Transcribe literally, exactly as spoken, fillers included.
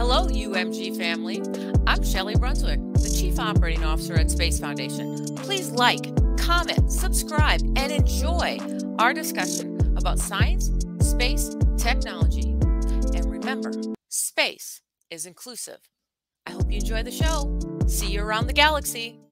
Hello, U M G family. I'm Shelli Brunswick, the Chief Operating Officer at Space Foundation. Please like, comment, subscribe, and enjoy our discussion about science, space, technology. And remember, space is inclusive. I hope you enjoy the show. See you around the galaxy.